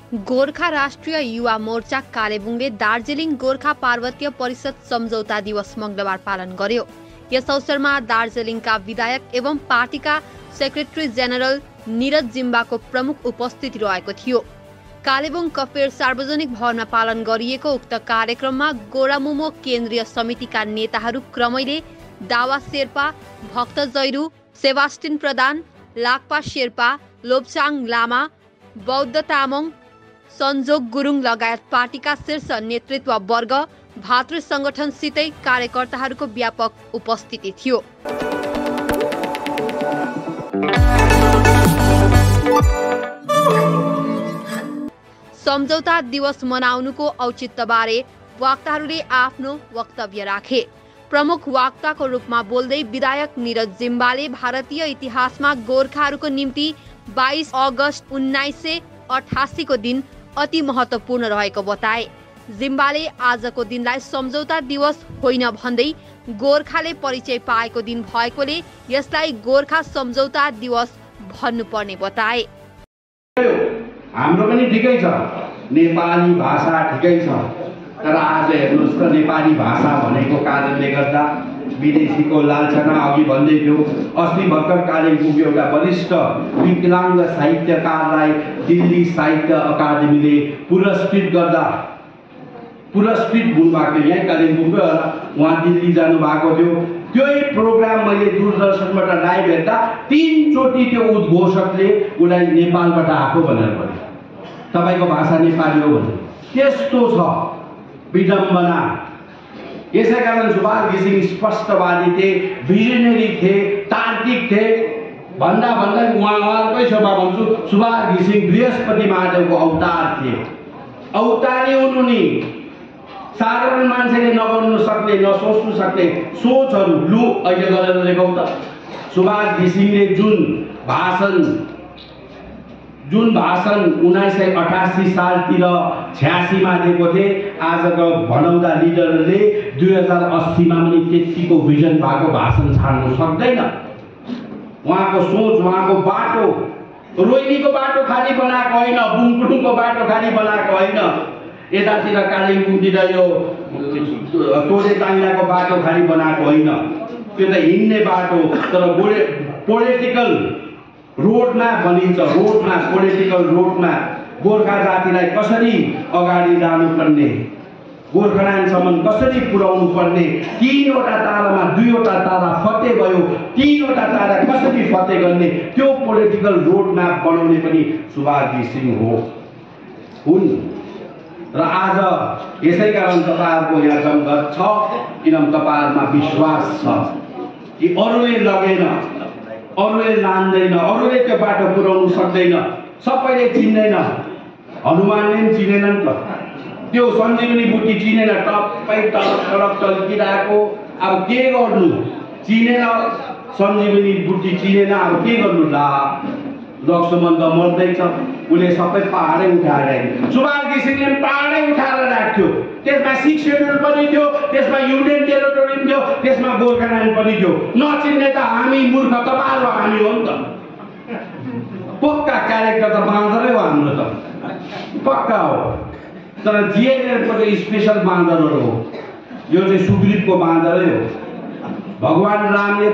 गोर्खा राष्ट्रिय युवा मोर्चा कालेबुङले दार्जिलिङ गोर्खा पार्वतीय परिषद सम्झौता दिवस मङ्गलबार पालन गर्यो। यस अवसरमा दार्जिलिङका विधायक एवं पार्टीका सेक्रेटरी जेनरल निरज जिम्बाको प्रमुख उपस्थिति रहेको थियो। कालेबुङ कफेर सार्वजनिक भवनमा पालन गरिएको उक्त कार्यक्रममा गोरामुमो केन्द्रीय समितिका नेताहरू क्रमैले दावा शेर्पा, भक्त जैरू, सेबास्टिन प्रधान, लाक्पा शेर्पा, लोब्साङ लामा, बौद्ध तामाङ, सन्जोग गुरुङ लगायत पार्टीका शीर्ष नेतृत्व वर्ग, भातृ संगठनसितै कार्यकर्ताहरूको व्यापक उपस्थिति थियो। सम्झौता दिवस मनाउनुको औचित्यबारे वक्ताहरूले आफ्नो वक्तव्य राखे। प्रमुख वक्ताको रूपमा बोल्दै विधायक निरज जिम्बाले भारतीय इतिहासमा गोर्खाहरूको निम्ति 22 अगस्त 1988 को दिन अति महत्त्वपूर्ण रहेको बताए। जिम्बाले आजको दिनलाई सम्झौता दिवस होइन भन्दै गोर्खाले परिचय पाएको दिन भएकोले यसलाई गोर्खा सम्झौता दिवस भन्नुपर्ने बताए। हाम्रो पनि ठिकै छ, नेपाली भाषा ठिकै छ, तर आज हेर्नुहोस् त नेपाली भाषा भनेको कारणले गर्दा विदेशीको लालचना अघि भन्दै थियो। अस्ति भर्खर कालेबुङको एउटा वरिष्ठ विकलाङ्ग साहित्यकारलाई दिल्ली साहित्य अकादमीले पुरस्कृत गर्दा पुरस्कृत हुनुभएको यहीँ कालेबुङको उहाँ दिल्ली जानुभएको थियो। त्यही प्रोग्राम मैले दूरदर्शनबाट लाइभ हेर्दा 3 चोटि त्यो उद्घोषकले उसलाई नेपालबाट आएको भनेर भन्यो। तपाईँको भाषा नेपाली हो भने त्यस्तो छ विडम्बना। यसै कारण सुभाष घिसिङ स्पष्टवादी थिए, भिजनरी थिए, तार्किक थिए। भन्दा भन्दै उहाँकै शोभा भन्छु, सुभाष घिसिङ बृहस्पति महादेवको अवतार थिए। अवतारी हुनु नि साधारण मान्छेले नगर्नु सक्ने, नसोच्नु सक्ने सोचहरू लु अहिले गरेर देखाउँ त। सुभाष घिसिङले जुन भाषण 1988 सालतिर 86 मा दिएको थिए, आजको भनौँदा लिडरले 2080 मा पनि त्यतिको भिजन भएको भाषण छाड्नु सक्दैन। उहाँको सोच, उहाँको बाटो, रोहिणीको बाटो खाली बनाएको होइन, बुङकुङको बाटो खाली बनाएको होइन, यतातिर कालिम्पोङतिर यो तोरे टाङ्गाको बाटो खाली बनाएको होइन। त्यो त हिँड्ने बाटो, तर पोलिटिकल रोडमा बनिन्छ। रोडमा, पोलिटिकल रोडमा गोर्खा जातिलाई कसरी अगाडि लानुपर्ने, गोर्खाल्यान्डसम्म कसरी पुर्याउनु पर्ने, 3वटा तारामा 2वटा तारा फते भयो, 3वटा तारा कसरी फते गर्ने, त्यो पोलिटिकल रोडमा बनाउने पनि सुभाष घिसिङ हुन्। र आज यसै कारण तपाईँहरूको यहाँ जमघट छ, किनभने तपाईँहरूमा विश्वास छ कि अरूले लगेन, अरूले लान्दैन, अरूले त्यो बाटो पुर्याउनु सक्दैन, सबैले चिन्दैन। हनुमानले पनि चिनेन नि त, त्यो सञ्जीवनी बुट्टी चिनेन, टप्पै टलक चल्किरहेको। अब के गर्नु, चिनेन, सञ्जीवनी बुट्टी चिनेन, अब के गर्नु? लक्ष्मण त मर्दैछ, उसले सबै पहाडै उठाएर, सुभाष घिसिङले पहाडै उठाएर राख्थ्यो। त्यसमा 6 सेड्युल पनि थियो, त्यसमा युनियन टेरिटोरी पनि थियो, त्यसमा गोर्खाल्यान्ड पनि थियो। नचिन्ने त हामी मूर्ख, तपाईँहरू हामी हो नि त। पक्का क्यारेक्टर त बाँदरै हो हाम्रो त, पक्का हो। तर जिएनएलको त स्पेसल बाँदरहरू हो, यो चाहिँ सुग्रीवको बाँदरै हो। भगवान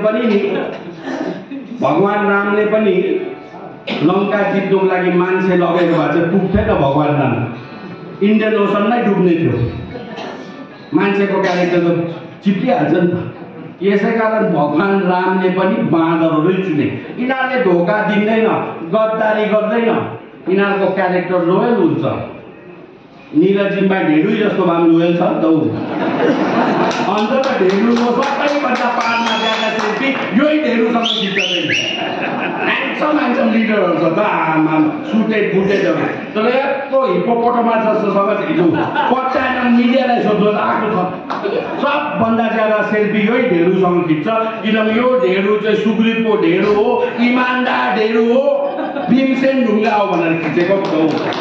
रामले पनि लङ्का जित्नुको लागि मान्छे लगेको भए चाहिँ पुग्थेन। भगवान राम इन्डियन ओसनमै डुब्ने थियो, मान्छेको क्यारेक्टर त चिप्लिहाल्छ नि त। यसै कारण भगवान रामले पनि बाँदरहरू चुने। यिनीहरूले धोका दिँदैन, गद्दारी गर्दैन, यिनीहरूको क्यारेक्टर लोयल हुन्छ। निरज जिम्बा ढेडु जस्तो भए पनि लोयल छ नि त। अन्त त ढेडुको सबैभन्दा पारमा जाँदा सेल्फी यही ढेडुसँग खिच्दैन। ह्यान्डसम लिडरहरू छ त, आमा सुटेड फुटेडहरू, तर यत्रो हिप्पोपोटामस जस्तोसँग हिजो पट्टाएन। मिडियालाई सोध्नु आएको छ, सबभन्दा ज्यादा सेल्फी यही ढेडुसँग खिच्छ, किनभने यो ढेडु चाहिँ सुग्रीवको ढेडु हो, इमान्दार ढेडु हो, भीमसेन ढुङ्गा हो भनेर खिचेको हो।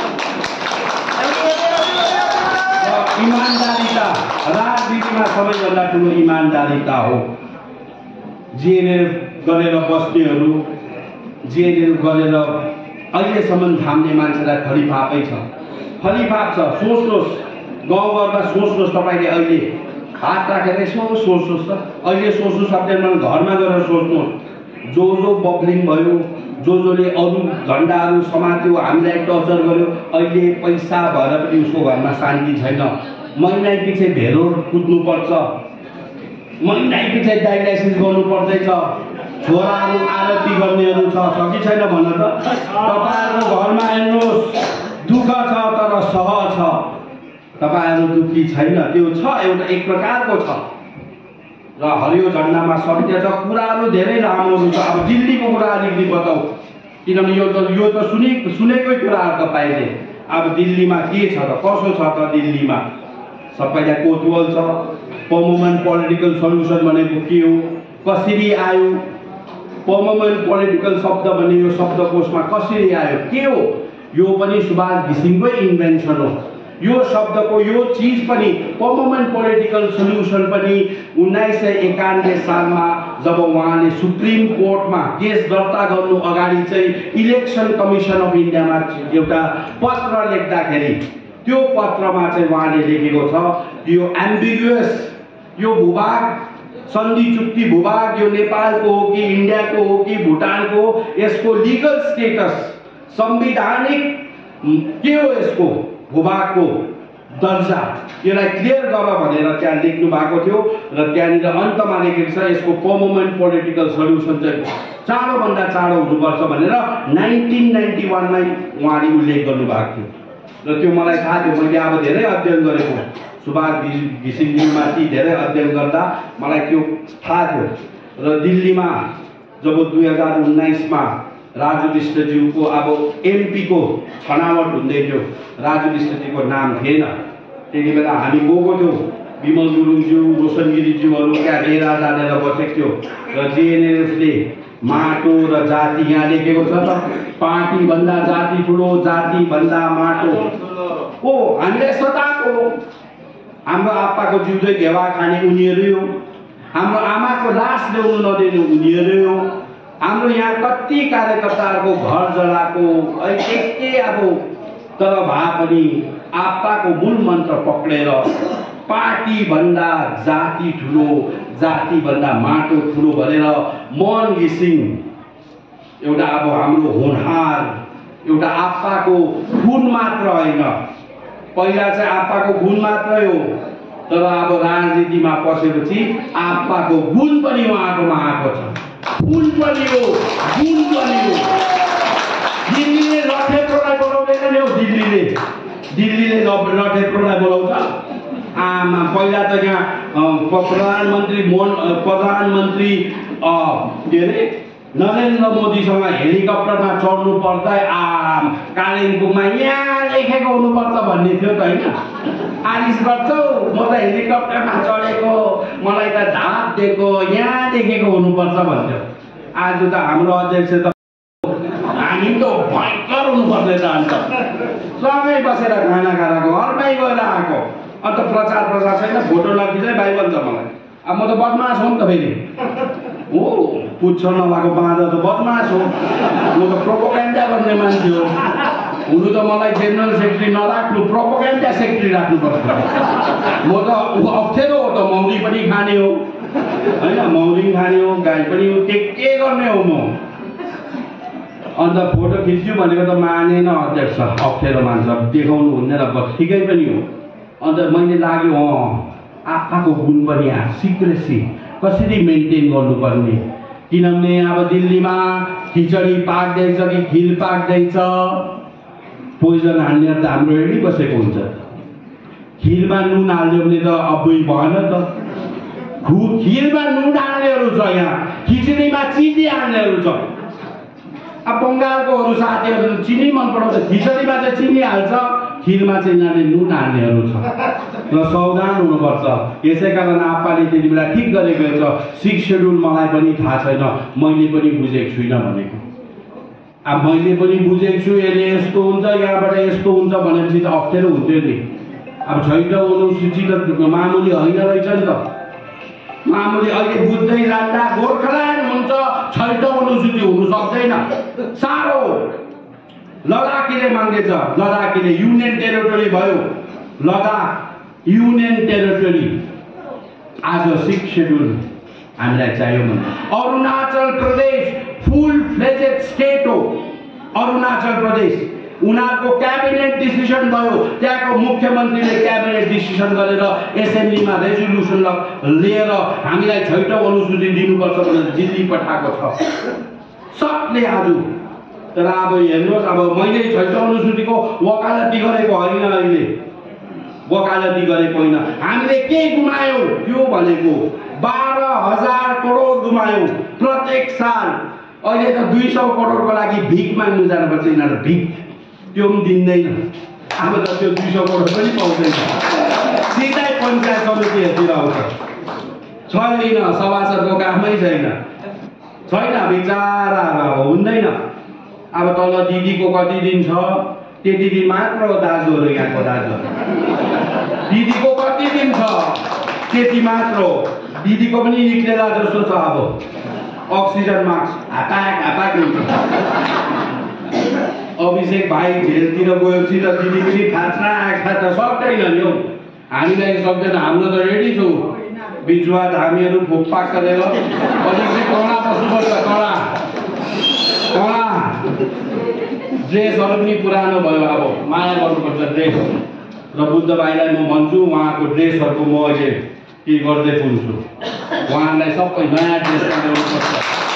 इमान्दारिता राजनीतिमा सबैभन्दा ठुलो इमान्दारिता हो। जिएनएल गरेर बस्नेहरू, जिएनएल गरेर अहिलेसम्म थाम्ने मान्छेलाई खरिफापै छ। फलिफाप छ। सोच्नुहोस्, गाउँघरमा सोच्नुहोस्, तपाईँले अहिले हात राखेर यसो सोच्नुहोस् त। अहिले सोच्नु सक्दैन भने घरमा गएर सोच्नुहोस्। जो बब्लिङ भयो, जसले अरू झन्डाहरू समात्यो, हामीलाई टर्चर गर्यो, अहिले पैसा भएर पनि उसको घरमा शान्ति छैन। महिनै पछि भेलोर कुद्नुपर्छ, महिनै पछि डायलाइसिस गर्नु पर्दैछ, छोराहरू आरती गर्नेहरू छ कि छैन भन त। तपाईँहरूको घरमा हेर्नुहोस्, दुःख छ तर सहज छ। तपाईँहरू दुःखी छैन, त्यो छ, एउटा एक प्रकारको छ। र हरियो झन्डामा सत्य छ। कुराहरू धेरै लामोहरू छ। अब दिल्लीको कुरा अलिकति बताऊ, किनभने यो त सुनेकै कुराहरू तपाईँले। अब दिल्लीमा के छ त, कसो छ त दिल्लीमा? सबैलाई कोतवाल छ। पर्मनेन्ट पोलिटिकल सल्युसन भनेको के हो, कसरी आयो? पर्मनेन्ट पोलिटिकल शब्द भन्ने यो शब्दकोशमा कसरी आयो, के हो? यो पनि सुभाष घिसिङकै इन्भेन्सन हो। यो शब्दको यो चीज पनि पर्मनेन्ट पोलिटिकल सल्युसन पनि 1991 सालमा जब उहाँले सुप्रिम कोर्टमा केस दर्ता गर्नु अगाडि चाहिँ इलेक्सन कमिसन अफ इन्डियामा एउटा पत्र लेख्दाखेरि त्यो पत्रमा चाहिँ उहाँले लेखेको छ यो एम्बिगुअस, यो भूभाग सन्धि चुक्ति भूभाग यो नेपालको हो कि इन्डियाको हो कि भुटानको, यसको लिगल स्टेटस संवैधानिक के हो, यसको भूभागको दर्जा, यसलाई क्लियर गर भनेर त्यहाँ लेख्नु भएको थियो। र त्यहाँनिर अन्तमा लेखेको छ यसको पर्मनेन्ट पोलिटिकल सल्युसन चाहिँ चाँडोभन्दा चाँडो हुनुपर्छ भनेर 1991 मै उहाँले उल्लेख गर्नुभएको थियो। र त्यो मलाई थाहा थियो, मैले अब धेरै अध्ययन गरेको सुभाष घिसिङज्यूमाथि धेरै अध्ययन गर्दा मलाई त्यो थाहा थियो। र दिल्लीमा जब 2019 मा राजु विष्टज्यूको अब एमपीको छनौट हुँदै थियो, राजु विष्टज्यूको नाम थिएन। त्यति बेला हामी गएको थियौँ, विमल गुरुङज्यू, रोशन गिरिज्यूहरू त्यहाँ लिएर जानेर बसेको थियो। र जेएनएलएफले माटो र जाति यहाँ लेखेको छ त, पार्टी भन्दा जाति ठुलो, जाति भन्दा माटो हो। हामीले सताएको, हाम्रो आप्पाको जिउदै घेवा खाने उनीहरू हो, हाम्रो आमाको लास ल्याउनु नदिने उनीहरू हो, हाम्रो यहाँ कति कार्यकर्ताहरूको घर जलाएको के अब। तर भए पनि आप्पाको मूल मन्त्र पक्रेर पार्टी भन्दा जाति ठुलो, जाति भन्दा माटो ठुलो भनेर मोहन घिसिङ एउटा अब हाम्रो होनहार, एउटा आप्पाको खुन मात्र होइन, पहिला चाहिँ आप्पाको खुन मात्रै हो, तर अब राजनीतिमा पसेपछि आप्पाको गुण पनि उहाँकोमा आएको छ। गुण पनि हो, गुण पनि हो। दिल्लीले लठेप्रोलाई बोलाउँदैन नि हौ, दिल्लीले लठेप्रोलाई बोलाउँछ। आमा पहिला त यहाँ प्रधानमन्त्री के अरे नरेन्द्र मोदीसँग हेलिकप्टरमा चढ्नु पर्दा कालिम्पोङमा यहाँ लेखेको हुनुपर्छ भन्ने थियो त होइन। आलिस गर्छौ, म त हेलिकप्टरमा चढेको, मलाई त धाप दिएको, यहाँ लेखेको हुनुपर्छ भन्थ्यो। आज त हाम्रो अध्यक्ष त हामी त भयङ्कर हुनुपर्छ त, अन्त सँगै बसेर खाना खाएर घरमै गएर आएको, अन्त प्रचार छैन, फोटो नखिचै भाइ भन्छ मलाई। अब म त बदमास हो नि त फेरि, हो पुच्छ नभएको बाँझा त बदमास हो, म त प्रोपोगेन्डा गर्ने मान्छे हो। हुनु त मलाई जेनरल सेक्रेटरी नराख्नु, प्रोपोगेन्डा सेक्रेटरी राख्नुपर्छ। म त अप्ठ्यारो हो त, मौरी पनि खाने हो होइन, मौरी खाने हो, गाई पनि हो, के गर्ने हो म। अन्त फोटो खिच्छु भनेको त मानेन अध्यक्ष, अप्ठ्यारो मान्छ, देखाउनु हुँदैन, ठिकै पनि हो। अन्त मैले लाग्यो आप्पाको गुण पनि सिक्रेसी कसरी मेन्टेन गर्नुपर्ने, किनभने अब दिल्लीमा खिचडी पाक्दैछ कि खिर पाक्दैछ, पोइजन हाल्ने त हाम्रो हेडी बसेको हुन्छ। खिरमा नुन हाल्यो भने त अबुई भएन त, खिरमा नुन हाल्नेहरू छ, यहाँ खिचडीमा चिनी हाल्नेहरू छ। अब बङ्गालकोहरू साथीहरू चिनी मन पराउँछ, खिचडीमा चाहिँ चिनी हाल्छ, खिरमा चाहिँ यहाँले नुन हाल्नेहरू छ। र सावधान हुनुपर्छ। यसै कारण आप्पाले त्यति बेला ठिक गरेको छ। 6 सेड्युल मलाई पनि थाहा छैन, मैले पनि बुझेको छुइनँ भनेको। अब मैले पनि बुझेको छु यसले यस्तो हुन्छ, यहाँबाट यस्तो हुन्छ भनेपछि त अप्ठ्यारो हुन्थ्यो नि। अब 6औं अनुसूची त मामुली होइन रहेछ नि त। मामुली अहिले बुझ्दै जाँदा गोर्खाल्यान्ड हुन्छ, 6औं अनुसूची हुनु सक्दैन, साह्रो। लद्दाखीले माग्दैछ, लद्दाखीले युनियन टेरिटोरी भयो, लद्दाख युनियन टेरिटोरी आज 6 शेड्युल हामीलाई चाहियो भने। अरुणाचल प्रदेश फुल फ्लेजेड स्टेट हो। अरुणाचल प्रदेश उनीहरूको क्याबिनेट डिसिसन भयो, त्यहाँको मुख्यमन्त्रीले क्याबिनेट डिसिसन गरेर एसेम्ब्लीमा रेजोल्युसन लिएर हामीलाई 6औं अनुसूची दिनुपर्छ भनेर दिल्ली पठाएको छ सबले आज। तर अब हेर्नुहोस्, अब मैले 6औं अनुसूचीको वकालती गरेको होइन, अहिले वकालती गरेको होइन। हामीले के गुमायौँ त्यो भनेको 12,000 करोड गुमायौँ प्रत्येक साल। अहिले त 200 करोडको लागि भिख माग्नु जानुपर्छ, यिनीहरू भिख त्यो पनि दिँदैन। अब त त्यो 200 करोड पनि पाउँदैन, सिधै पञ्चायत समितिहरूतिर आउँछ। छैन, सभासदको कामै छैन, बिचाराहरू अब हुँदैन। अब तल दिदीको कति दिन छ त्यति दिन मात्र हो दाजुहरू, यहाँको दाजुहरू दिदीको कति दिन छ त्यति मात्र हो। दिदीको पनि निक्लेला जस्तो छ, अब अक्सिजन मास्क हापाक हुन्छ। अभिषेक भाइ झेलतिर गएपछि त दिदी पनि खाँच्ना त सक्दैन नि हौ, हामीलाई सक्दैन। हाम्रो त रेडी छौँ, बिजुवा धामीहरू फुकपाक गरेर अलिकति कडा बस्नुपर्छ, कडा ड्रेसहरू पनि पुरानो भयो, अब माया गर्नुपर्छ ड्रेस। र बुद्ध भाइलाई म भन्छु, उहाँको ड्रेसहरूको म अहिले के गर्दै पुग्छु, उहाँलाई सबै नयाँ ड्रेस ल्याउनुपर्छ।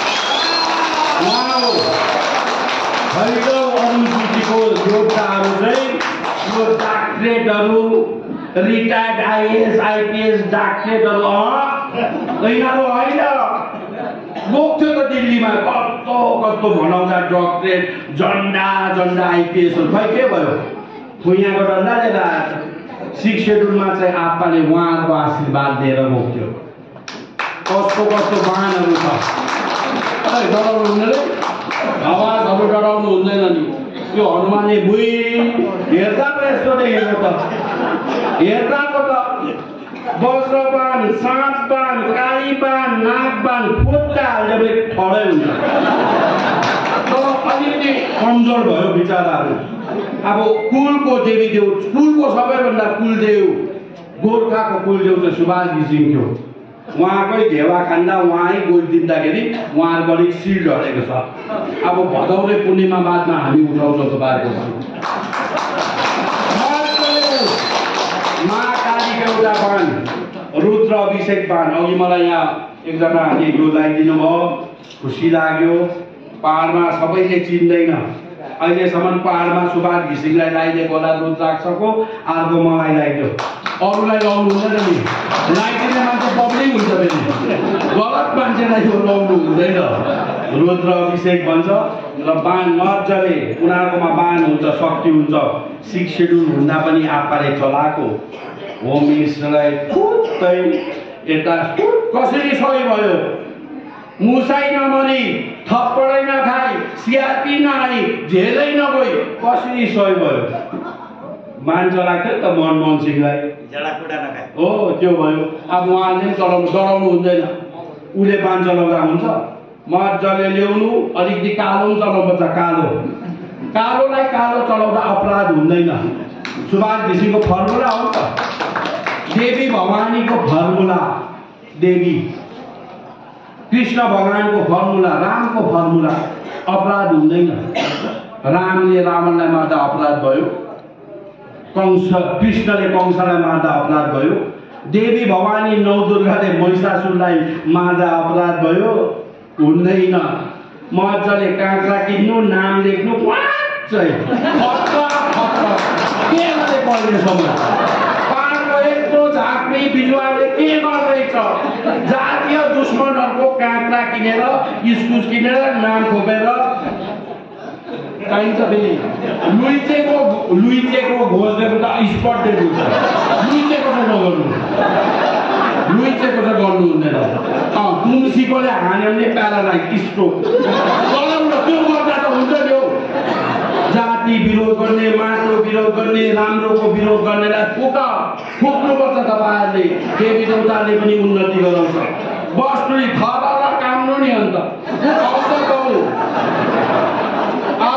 छैटौं अनुसूचीको योद्धाहरू चाहिँ यो डाक्टरेटहरू, रिटायर्ड आइएएस आइपिएस डाक्टरेटहरू यिनीहरू होइन। बोक्थ्यो त दिल्लीमा कस्तो कस्तो भनाउँदा डक्टरेट झन्डा आइपिएसहरू, खै के भयो? खुइयाको डन्डा लिएर आएको। 6 शेड्युलमा चाहिँ आप्पाले उहाँहरूको आशीर्वाद दिएर बोक्थ्यो। कस्तो वाहनहरू छ, डराउनु हुँदैन, आवाजहरू डराउनु हुँदैन नि। यो हनुमानले बुई हेर्दा पो यस्तो देखेको त, हेर्दाको त वज्रबान, साँपबान, कालीबान, नागबान खोज्दा हाल्दै ठडै हुन्छ। तर अलिकति कमजोर भयो बिचराहरू। अब कुलको देवीदेव, कुलको सबैभन्दा कुलदेव गोर्खाको कुलदेव चाहिँ सुभाष घिसिङ थियो। उहाँकै घेवा खान्दा उहाँ गोजिदिँदाखेरि उहाँहरूको अलिक शिर ढलेको छ। अब भदौरे पूर्णिमा बादमा हामी उठाउँछौँ तपाईँहरूको महाकालीको एउटा बाण, रुद्र अभिषेक बाण। अघि मलाई यहाँ एकजनाले यो लगाइदिनु भयो, खुसी लाग्यो। पहाडमा सबैले चिन्दैन, अहिलेसम्म पहाडमा सुभाष घिसिङलाई लगाइदिएको होला रुद्राक्षको, अर्को मलाई लगाइदियो, अरूलाई लगाउनु हुँदैन नि। लगाइदिने मान्छे पब्लिक हुन्छ फेरि, गलत मान्छेलाई यो लगाउनु हुँदैन। रुद्र अभिषेक भन्छ र बाण मजाले उनीहरूकोमा बाण हुन्छ, शक्ति हुन्छ। 6 शेड्युल हुँदा पनि आप्पाले चलाएको होम मिनिस्टरलाई फुत्तै यता कसरी सही भयो? मुसाई नमरी, थप्पडै नखाई, सिआरपी नआई, झेलै नगई, कसरी सही भयो? मान चलाएको त मनमोहन सिंहलाई हो, त्यो भयो। अब उहाँले डराउनु हुँदैन, उसले बाण चलाउँदा हुन्छ। मजाले ल्याउनु, अलिकति कालो पनि चलाउनुपर्छ, कालोलाई कालो चलाउँदा अपराध हुँदैन। सुभाष घिसिङको फर्मुला हो त, देवी भवानीको फर्मुला, देवी कृष्ण भगवानको फर्मुला, रामको फर्मुला, अपराध हुँदैन। रामले रावणलाई मार्दा अपराध भयो, कृष्णले कंसलाई मार्दा अपराध भयो, देवी भवानी नवदुर्गाले महिषासुरलाई मार्दा अपराध भयो, हुँदैन। मजाले काँक्रा किन्नु, नाम लेख्नु, के गरे पर्ने समय पाहाडको यत्रो झाँक्री बिजुवाले के गर्दैछ? जातीय दुश्मनहरूको काँक्रा किनेर, इस्कुस किनेर, नाम खोपेर चाहिन्छ फेरि। लुइचेको घोषको त स्पट डेट हुन्छ, लुइचेको चाहिँ नगर्नु, लुइचेको चाहिँ गर्नु हुँदैन। तुलसीकोले हान्यो भने प्यारालाइज, स्ट्रोक चलाउनु, त्यो गर्दा त हुन्छ त्यो। जाति विरोध गर्ने, माटो विरोध गर्ने, राम्रोको विरोध गर्नेलाई फुक्नुपर्छ तपाईँहरूले। देवी देउताले पनि उन्नति गराउँछ। बस्नु थर र काम्नु नि अन्त अब यो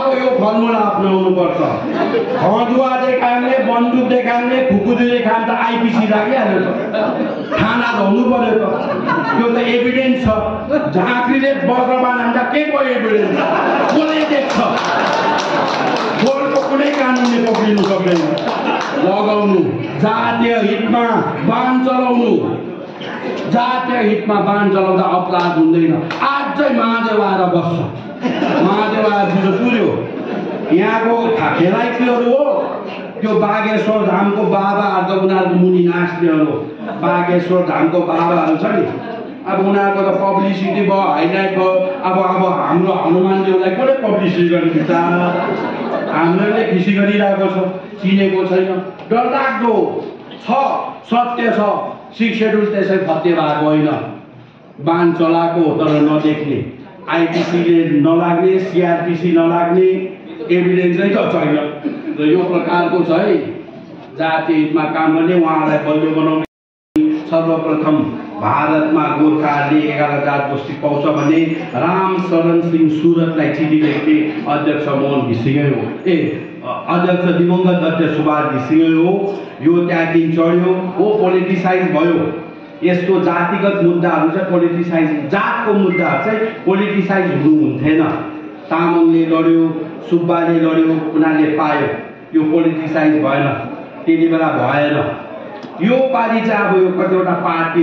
फर्मुला अपनाउनुपर्छ। खजुवा देखाउने, बन्दुक देखाउने, खुकुरी देखाउने त आइपिसी लागिहाल्यो त, थाना धुनु पर्यो त। त्यो त एभिडेन्स छ। झाँक्रीले वज्रबाण हान्दा के को एभिडेन्स? कसले देख्छ? गोलको कुनै कानुनले पक्रिनु सक्दैन। लगाउनु, जातीय हितमा बाण चलाउनु, जातीय हितमा बाण चलाउँदा अपराध हुँदैन। आज चाहिँ महादेव आएर बस्छ, महादेव आएर पुर्यो। यहाँको खेलाइतीहरू हो, त्यो बागेश्वर धामको बाबाहरू त उनीहरूको मुनि नाच्नेहरू हो। बागेश्वर धामको बाबाहरू छ नि, अब उनीहरूको त पब्लिसिटी भयो, हाइलाइट भयो। अब हाम्रो हनुमानदेवलाई कसले पब्लिसिटी गर्ने बिचारा? हामीले खुसी गरिरहेको छ, चिनेको छैन। डरलाग्दो छ, सत्य छ। 6 शेड्युल त्यसै फत्ते भएको होइन, बाण चलाएको तर नदेख्ने, आइपिसीले नलाग्ने, सिआरपिसी नलाग्ने, एभिडेन्सै त छैन। र यो प्रकारको छ है जातीय हितमा काम गर्ने, उहाँलाई बलियो बनाउने। सर्वप्रथम भारतमा गोर्खाहरूले 11,000 गोष्ठी पाउँछ भने रामशरण सिंह सुरतलाई चिठी लेख्ने अध्यक्ष मोहन घिसिङै हो। अध्यक्ष दिवंगत अध्यक्ष सुभाष घिसिङै हो। यो त्यहाँदेखि चढ्यो, हो पोलिटिसाइज भयो। यस्तो जातिगत मुद्दाहरू चाहिँ पोलिटिसाइज, जातको मुद्दाहरू चाहिँ पोलिटिसाइज हुनुहुन्थेन। तामाङले लड्यो, सुब्बाले लड्यो, उनीहरूले पायो, यो पोलिटिसाइज भएन, त्यति बेला भएन। यो पालि चाहिँ अब यो कतिवटा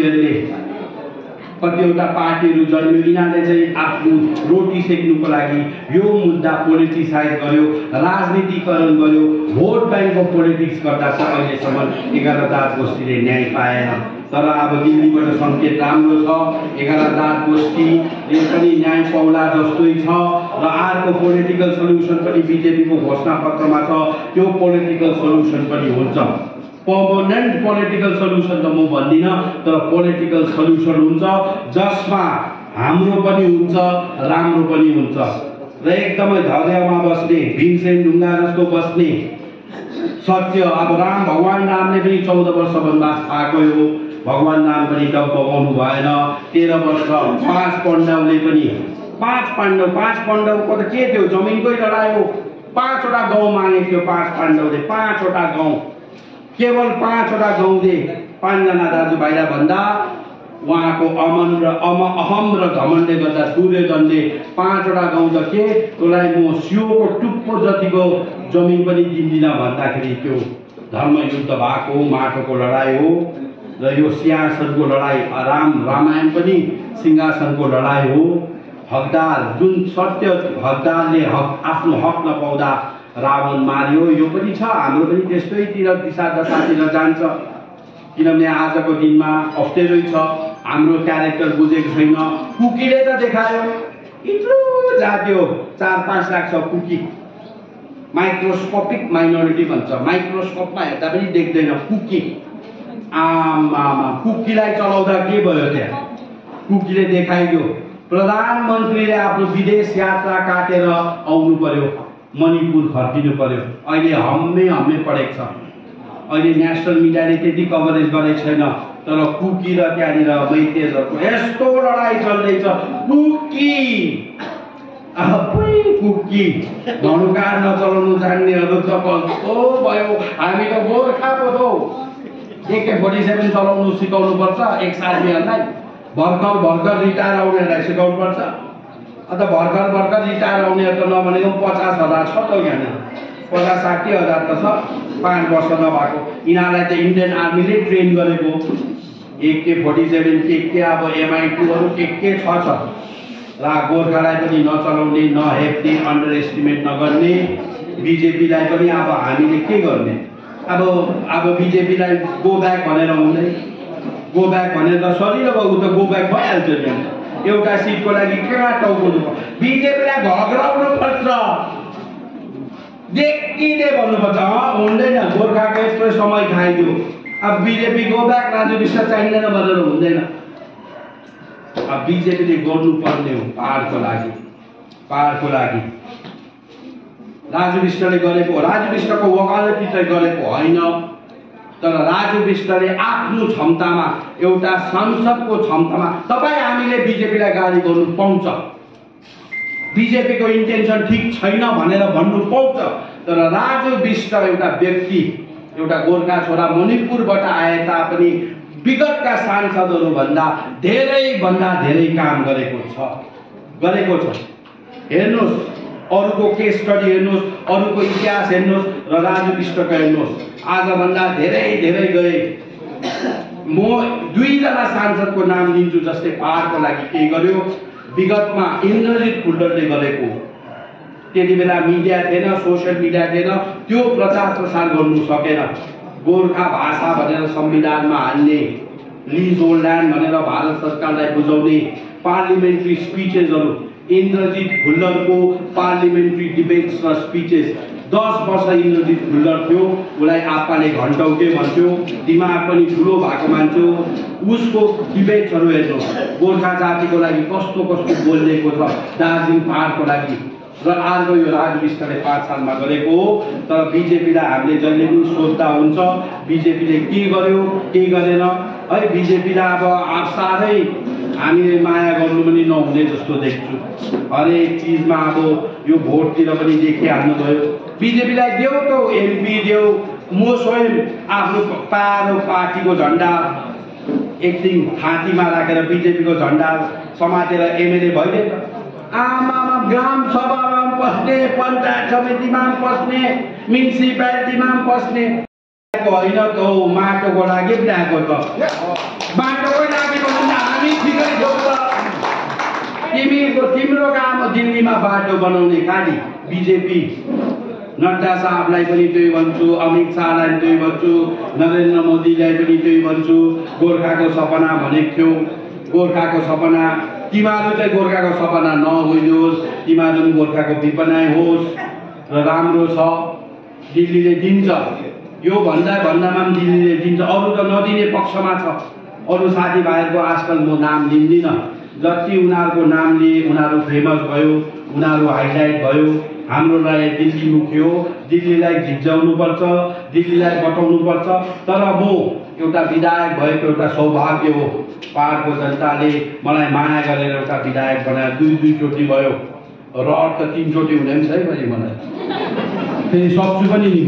पार्टीहरू जन्मियो, यिनीहरूले चाहिँ आफ्नो रोटी सेक्नुको लागि यो मुद्दा पोलिटिसाइज गर्यो, राजनीतिकरण गर्यो, भोट ब्याङ्कको पोलिटिक्स गर्दा चाहिँ अहिलेसम्म 11,000 गोष्ठीले न्याय पाएन। तर अब दिल्लीबाट सङ्केत राम्रो छ, 11,000 गोष्ठीले पनि न्याय पाउला जस्तै छ। र अर्को पोलिटिकल सल्युसन पनि बिजेपीको घोषणापत्रमा छ, त्यो पोलिटिकल सल्युसन पनि हुन्छ। पर्मनेन्ट पोलिटिकल सल्युसन त म भन्दिनँ, तर पोलिटिकल सल्युसन हुन्छ जसमा हाम्रो पनि हुन्छ, राम्रो पनि हुन्छ। र एकदमै धैर्यमा बस्ने, भीमसेन ढुङ्गा जस्तो बस्ने सत्य। अब भगवान रामले पनि 14 वर्ष वनवास पाएको हो, भगवान राम पनि त बगाउनु भएन। 13 वर्ष 5 पाण्डवले पनि 5 पाण्डवको त के थियो, जमिनकै लडाइँ हो। 5वटा गाउँ मागेको थियो 5 पाण्डवले, 5वटा गाउँ, केवल 5वटा गाउँले 5 जना दाजुभाइलाई भन्दा उहाँको अहम र घमण्डले गर्दा सूर्यदनले 5वटा गाउँ त के, त्यसलाई म सियोको टुप्पो जतिको जमिन पनि दिन्दिनँ भन्दाखेरि त्यो धर्मयुद्ध भएको माटोको लडाइँ हो। र यो सिंहासनको लडाइँ, रामायण पनि सिंहासनको लडाइँ हो। हकदार, जुन सत्य हकदारले आफ्नो हक नपाउँदा रावण मार्यो, यो पनि छ। हाम्रो पनि त्यस्तैतिर दिशा दशातिर जान्छ, किनभने आजको दिनमा अप्ठ्यारै छ। हाम्रो क्यारेक्टर बुझेको छैन। कुकीले त देखायो, यत्रो जाति हो, 4-5 लाख छ कुकी। माइक्रोस्कोपिक माइनोरिटी भन्छ, माइक्रोस्कोपमा हेर्दा पनि देख्दैन कुकी। आमा कुकीलाई चलाउँदा के भयो त्यहाँ? कुकीले देखाइदियो। प्रधानमन्त्रीले आफ्नो विदेश यात्रा काटेर आउनु पर्यो, मणिपुर फर्किनु पर्यो। अहिले हम्मे पढेको छ। अहिले नेसनल मिडियाले त्यति कभरेज गरेको छैन, तर कुकी र त्यहाँनिर मैतेजहरूको यस्तो लडाइँ चल्दैछ। कुकी धनुकाँड नचलाउनु जान्नेहरू त कस्तो भयो। हामी त गोर्खा पो हो, AK-47 चलाउनु सिकाउनु पर्छ एक्स आर्मीहरूलाई। भर्खर रिटायर आउनेहरूलाई सिकाउनु पर्छ। अन्त भर्खर रिटायर आउनेहरू त नभनेको 50,000 छ त यहाँ, 50-60 हजार त छ 5 वर्ष नभएको। यिनीहरूलाई त इन्डियन आर्मीले ट्रेन गरेको। AK-47 के अब MI2हरू के छ। र गोर्खालाई पनि नचलाउने, नहेप्ने, अन्डर एस्टिमेट नगर्ने। बिजेपीलाई पनि अब हामीले के गर्ने? अब बिजेपीलाई गो ब्याक भनेर हुँदैन। गो ब्याक भनेर त सजिलो भयो, त गो ब्याक भइहाल्छ नि। एउटा सिटको लागि कहाँ टाउनु? बिजेपीलाई घग्राउनु पर्छ, देखिँदै भन्नुपर्छ। हुँदैन, गोर्खाको यत्रो समय खाइदियो। अब BJP go back, Raju Bista चाहिँदैन भनेर हुँदैन। अब बिजेपीले गर्नुपर्ने हो पहाडको लागि। राजु विष्टले गरेको, राजु विष्टको वकालती चाहिँ गरेको होइन, तर राजु विष्टले आफ्नो क्षमतामा, एउटा सांसदको क्षमतामा, तपाईँ हामीले बिजेपीलाई गाली गर्नु पाउँछ। बिजेपीको इन्टेन्सन ठिक छैन भनेर भन्नु पाउँछ। तर राजु विष्ट एउटा व्यक्ति, एउटा गोर्खा छोरा मणिपुरबाट आए तापनि विगतका सांसदहरूभन्दा धेरै काम गरेको छ। हेर्नुहोस्, अरूको केस स्टडी हेर्नुहोस्, अरूको इतिहास हेर्नुहोस् र राजु विष्टको हेर्नुहोस्। आजभन्दा धेरै गए। म 2 जना सांसदको नाम लिन्छु जसले पहाडको लागि के गर्यो। विगतमा इन्द्रजित खुल्लरले गरेको, त्यति बेला मिडिया थिएन, सोसियल मिडिया थिएन, त्यो प्रचार प्रसार गर्नु सकेन। गोर्खा भाषा भनेर संविधानमा हाल्ने, लिज ओल्ड ल्यान्ड भनेर भारत सरकारलाई बुझाउने पार्लिमेन्ट्री स्पिचेसहरू, इन्द्रजित खुल्लरको पार्लिमेन्ट्री डिबेट्स र स्पिचेस। 10 वर्ष इन्द्रजित खुल्लर थियो, उसलाई आप्पाले घन्टाउटे भन्थ्यो, दिमाग पनि ठुलो भएको मान्छे हो। उसको डिबेट्सहरू हेर्नु, गोर्खा जातिको लागि कस्तो बोलिदिएको छ, दार्जिलिङ पहाडको लागि। र अर्को यो राजु विष्टले 5 सालमा गरेको हो। तर बिजेपीलाई हामीले जहिले पनि सोध्दा हुन्छ बिजेपीले के गर्यो के गरेन है। बिजेपीलाई अब साह्रै हामीले माया गर्नु पनि नहुने जस्तो देख्छु। हरेक चिजमा अब यो भोटतिर पनि देखिहाल्नु भयो। बिजेपीलाई देऊ त एमपी देऊ, म स्वयं आफ्नो पार्टीको झन्डा एकदिन थाँतीमा राखेर बिजेपीको झन्डा समातेर एमएलए भइदियो। आमामा ग्राम सभामा पस्ने, पञ्चायत समितिमा पस्ने, म्युनिसिपालिटीमा पस्ने होइन त हो। माटोको लागि ल्याएको त, माटोकै लागि भन्दा हामी ठिकै छौँ त। तिम्रो काम दिल्लीमा बाटो बनाउने खालि बिजेपी। नड्डा साहबलाई पनि त्यही भन्छु, अमित शाहलाई त्यही भन्छु, नरेन्द्र मोदीलाई पनि त्यही भन्छु। गोर्खाको सपना भनेको थियो, गोर्खाको सपना। तिमीहरू चाहिँ गोर्खाको सपना नहोइदियोस्, तिमीहरू पनि गोर्खाको विपनाइ होस् र राम्रो छ। दिल्लीले दिन्छ, यो भन्दामा पनि दिल्लीले दिन्छ। अरू त नदिने पक्षमा छ। अरू साथीभाइहरूको आजकल म नाम लिन्दिनँ। जति उनीहरूको नाम लिए उनीहरू फेमस भयो, उनीहरू हाइलाइट भयो। हाम्रोलाई दिल्ली मुखी हो, दिल्लीलाई झिझाउनुपर्छ, दिल्लीलाई बताउनुपर्छ। तर म एउटा विधायक भएको एउटा सौभाग्य हो। पहाडको जनताले मलाई माया गरेर एउटा विधायक बनायो। 2 चोटि भयो। रड त 3 चोटि हुने पनि छैन भने मलाई फेरि सक्छु पनि नि,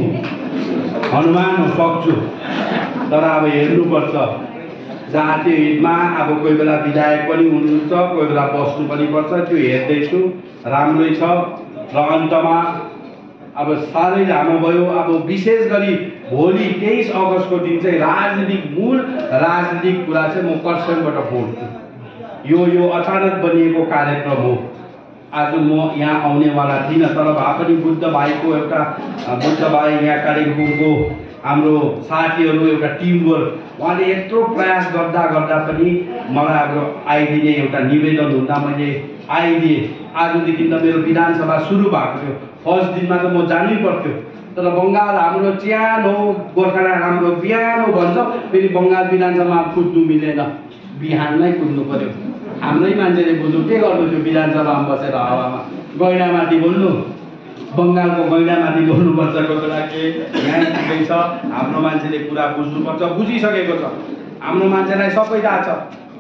म हनुमान हो, सक्छु। तर अब हेर्नुपर्छ जातीय हितमा। अब कोही बेला विधायक पनि हुनुहुन्छ, कोही बेला बस्नु पनि पर्छ, त्यो हेर्दैछु। राम्रै छ। र अन्तमा अब साह्रै लामो भयो। अब विशेष गरी भोलि 23 अगस्तको दिन चाहिँ मूल राजनीतिक कुरा चाहिँ म कर्सियङबाट बोल्छु। यो अचानक बनिएको कार्यक्रम हो। आज म यहाँ आउनेवाला थिइनँ, तर भए पनि बुद्ध भाइको एउटा बुद्ध भाइ यहाँ कालिम्पोङको हाम्रो साथीहरू एउटा टिमवर्क, उहाँले यत्रो प्रयास गर्दा पनि मलाई अब आइदिने एउटा निवेदन हुँदा मैले आइदिएँ। आजदेखि त मेरो विधानसभा सुरु भएको थियो। फर्स्ट दिनमा त म जानै पर्थ्यो। तर बङ्गाल हाम्रो च्यान हो, गोर्खाल्यान्ड हाम्रो बिहान हो भन्छ। फेरि बङ्गाल विधानसभामा कुद्नु मिलेन, बिहानमै कुद्नु पर्यो। हाम्रै मान्छेले बुझ्नु के गर्नु थियो, विधानसभामा बसेर हावामा गैँडामाथि बोल्नु, बङ्गालको गैँडामाथि बोल्नुपर्छ। कोही बेला के यहाँ ठिकै छ, हाम्रो मान्छेले कुरा बुझ्नुपर्छ, बुझिसकेको छ। हाम्रो मान्छेलाई सबै थाहा छ,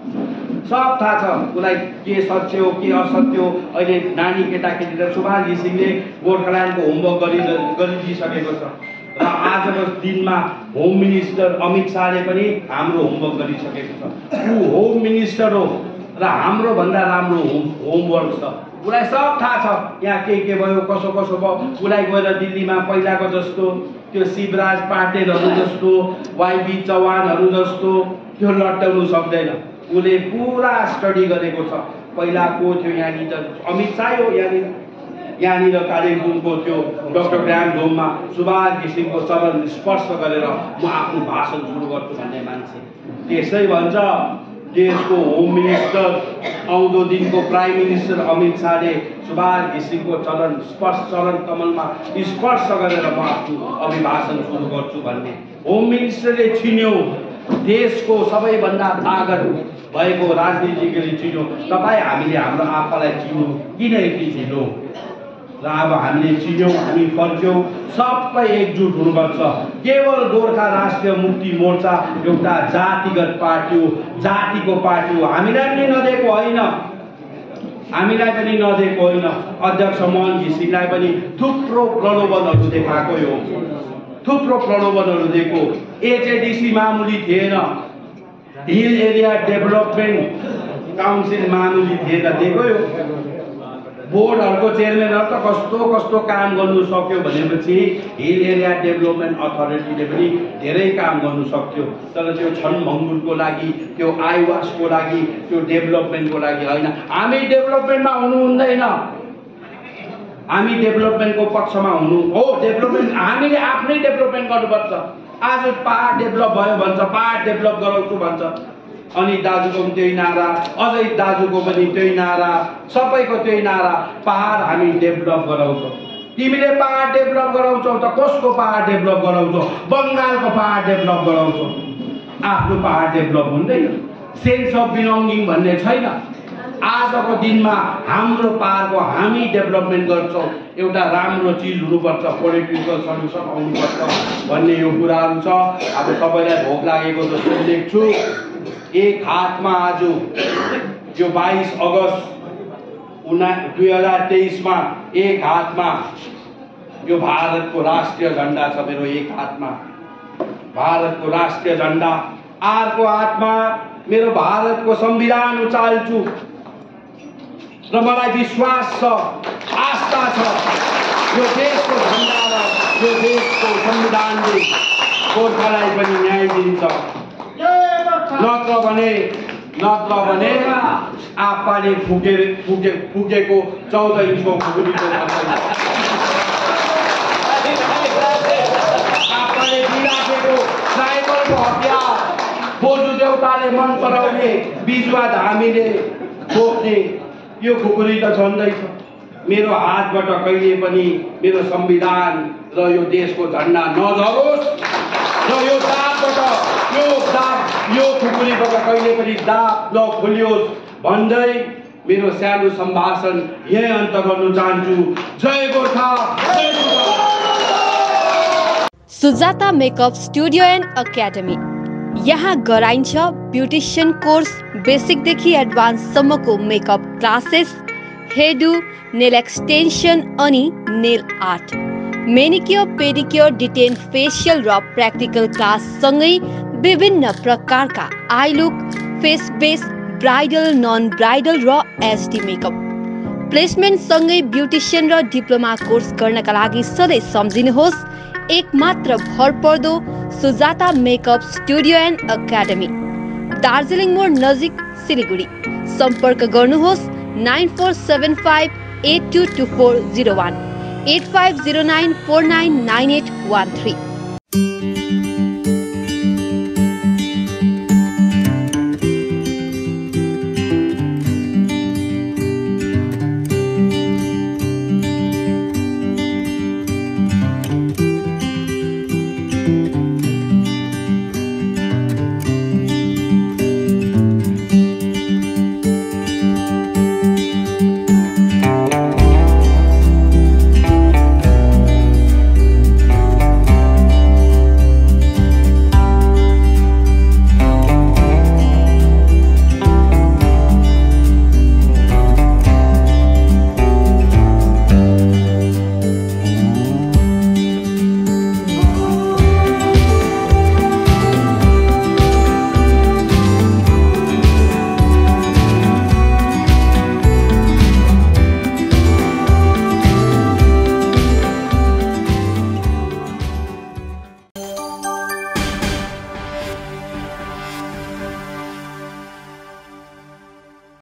सब थाहा छ उसलाई के सत्य हो के असत्य हो। अहिले नानी केटाकेटीले सुभाष घिसिङले गोर्खाल्यान्डको होमवर्क गरिदिइसकेको छ। र आजको दिनमा होम मिनिस्टर अमित शाहले पनि हाम्रो होमवर्क गरिसकेको छ। ऊ होम मिनिस्टर हो र हाम्रो भन्दा राम्रो होमवर्क छ। उसलाई सब थाहा छ यहाँ के भयो, कसो भयो। उसलाई गएर दिल्लीमा पहिलाको जस्तो त्यो शिवराज पाटेलहरू जस्तो, वाइबी चौहानहरू जस्तो त्यो लट्टाउनु सक्दैन। उसले पुरा स्टडी गरेको छ। पहिला को थियो यहाँनिर, अमित शाह हो यहाँनिर कालिम्पोङको त्यो डाक्टर ग्राम होममा सुभाष घिसिङको चरण स्पर्श गरेर म आफ्नो भाषण सुरु गर्छु भन्ने मान्छे। त्यसै भन्छ देशको होम मिनिस्टर, आउँदो दिनको प्राइम मिनिस्टर अमित शाहले सुभाष घिसिङको चरण कमलमा स्पर्श गरेर म आफ्नो अभिभाषण सुरु गर्छु भन्ने होम मिनिस्टरले छिन्यो। देशको सबैभन्दा तागत भएको राजनीतिज्ञले चिन्यो। तपाईँ हामीले हाम्रो आफूलाई चिन्यौँ किन यति ढिलो? र अब हामीले चिन्यौँ, हामी फर्क्यौँ। सबै एकजुट हुनुपर्छ। केवल गोर्खा राष्ट्रिय मुक्ति मोर्चा एउटा जातिगत पार्टी हो, जातिको पार्टी हो। हामीलाई पनि नदिएको होइन, हामीलाई पनि नदिएको होइन, अध्यक्ष मोहन घिसिङलाई पनि थुप्रो प्रलोभनहरू देखाएको हो, थुप्रो प्रलोभनहरू दिएको। एचएडीसी मामुली थिएन, हिल एरिया डेभलपमेन्ट काउन्सिल मामुली थिएन, दिएको हो। बोर्डहरूको चेयरम्यानहरू त कस्तो कस्तो काम गर्नु सक्यो भनेपछि हिल एरिया डेभलपमेन्ट अथोरिटीले पनि धेरै काम गर्नु सक्थ्यो, तर त्यो छनभङ्गुरको लागि, त्यो आइवासको लागि, त्यो डेभलपमेन्टको लागि होइन। हामी डेभलपमेन्टमा हुनु हुँदैन, हामी डेभलपमेन्टको पक्षमा हुनु हो। डेभलपमेन्ट हामीले आफ्नै डेभलपमेन्ट गर्नुपर्छ। आज पहाड डेभलप भयो भन्छ, पहाड डेभलप गराउँछु भन्छ, अनि दाजुको पनि त्यही नारा, अझै दाजुको पनि त्यही नारा, सबैको त्यही नारा, पहाड हामी डेभलप गराउँछौँ। तिमीले पहाड डेभलप गराउँछौ त कसको पहाड डेभलप गराउँछौ? बङ्गालको पहाड डेभलप गराउँछौ, आफ्नो पहाड डेभलप हुँदैन। सेन्स अफ बिलोङ्गिङ भन्ने छैन। आजको दिनमा हाम्रो पहाडको हामी डेभलपमेन्ट गर्छौँ, एउटा राम्रो चिज हुनुपर्छ, पोलिटिकल सल्युसन आउनुपर्छ भन्ने यो कुराहरू छ। अब सबैलाई भोक लागेको जस्तो देख्छु। एक हातमा आज यो 22 अगस्त 2023 मा एक हातमा यो भारतको राष्ट्रिय झण्डा छ, मेरो एक हातमा भारतको राष्ट्रिय झण्डा, अर्को हातमा मेरो भारतको संविधान उचाल्छु र मलाई विश्वास छ, आस्था छ, यो देशको झण्डा र यो देशको संविधानले गोर्खालाई पनि न्याय दिन्छ। नत्र भने आप्पाले फुकेको 14 इन्चको खुकुरीको आप्पाले दिइराखेको ट्राइबलको हतियार, बोजू देउताले मन पराउने बिजुवा धामीले बोक्ने यो खुकुरी त छँदैछ। मेरो हातबाट कहिले पनि मेरो संविधान र यो देशको झण्डा नझरोस् र यो दागबाट यो खुकुरीबाट कहिले पनि दाग नखोलियोस् भन्दै मेरो सानो सम्भाषण यही अन्त गर्न चाहन्छु। जय गोर्खा, जय Gorkha. Sujata makeup studio and academy. यहाँ गराइन्छ ब्युटिसियन कोर्स, बेसिकदेखि एडभान्ससम्मको makeup classes, hairdo, nail extension अनि nail art, manicure, pedicure, detan facial र प्र्याक्टिकल क्लाससँगै विभिन्न प्रकारका eye look, face base, bridal, non bridal र एचडी मेकअप। प्लेसमेन्टसँगै ब्युटिसियन र डिप्लोमा कोर्स गर्नका लागि सधैँ सम्झिनुहोस् एकमात्र भरपर्दो Sujata makeup studio and academy, Darjeeling Mor नजिक, सिलिगुडी। सम्पर्क गर्नुहोस् 9475 822401, 8509 499813।